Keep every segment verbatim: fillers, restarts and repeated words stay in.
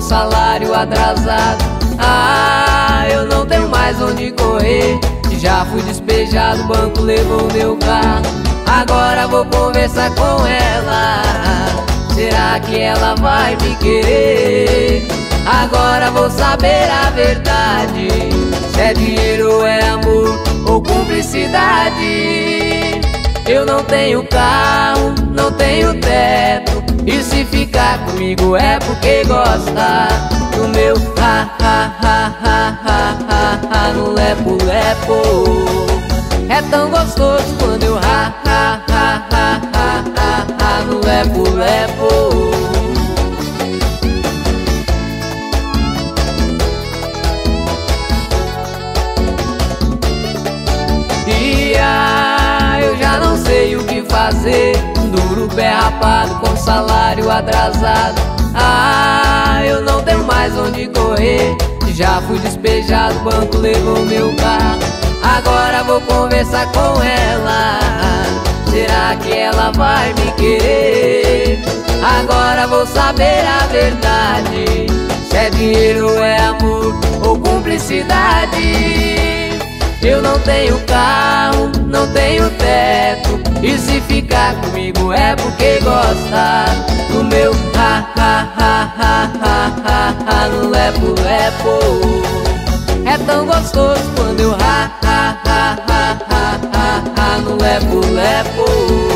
salário atrasado. Ah, eu não tenho mais onde correr, já fui despejado, o banco levou meu carro. Agora vou conversar com ela, será que ela vai me querer? Agora vou saber a verdade, se é dinheiro ou é amor ou cumplicidade. Eu não tenho carro, não tenho teto, e se ficar comigo é porque gosta do meu ha ha ha ha ha ha ha no lepo lepo. É tão gostoso quando eu ha ha ha ha ha ha ha no lepo lepo. E ah, eu já não sei o que fazer, duro pé rapado com salário atrasado. Ah, eu não tenho mais onde correr, já fui despejado, o banco levou meu carro. Agora vou conversar com ela, será que ela vai me querer? Agora vou saber a verdade, se é dinheiro ou é amor ou cumplicidade. Eu não tenho carro, não tenho teto, e se ficar comigo é porque gosta do meu ha ha ha ha ha ha ha no lepo lepo. É tão gostoso quando eu ha ha ha ha ha ha ha no lepo lepo.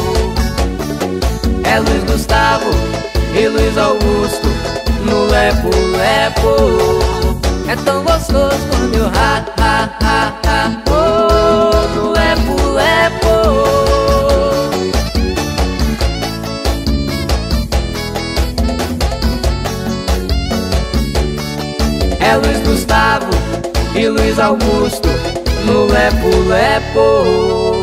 É Luiz Gustavo e Luiz Augusto no lepo lepo. É tão gostoso quando eu ha ha ha ha oh, no lepo lepo. É Luiz Gustavo e Luiz Augusto no lepo lepo.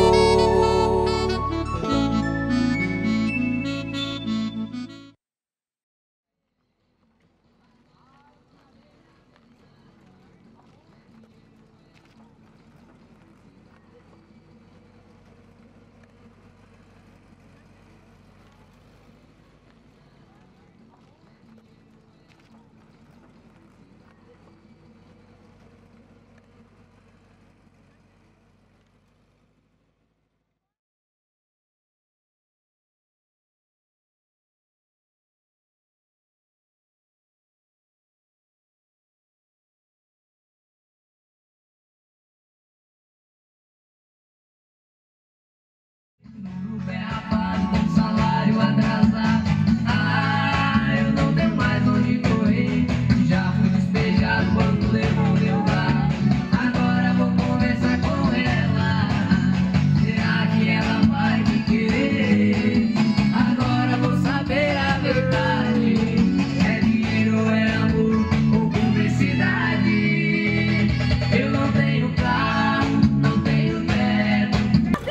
No pé rapado com salário atrasado. Ah, eu não tenho mais onde correr, já fui despejado, o banco levou meu carro. Agora vou conversar com ela, será que ela vai me querer? Agora vou saber a verdade, é dinheiro ou é amor ou cumplicidade. Eu não tenho carro, não tenho teto.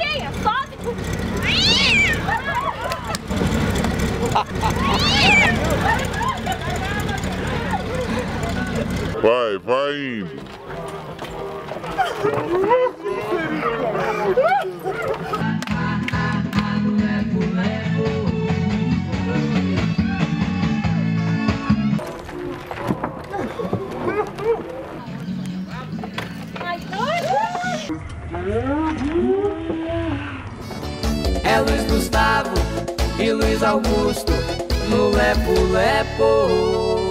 Vai, vai indo. É Luiz Gustavo e Luiz Augusto no lepo lepo.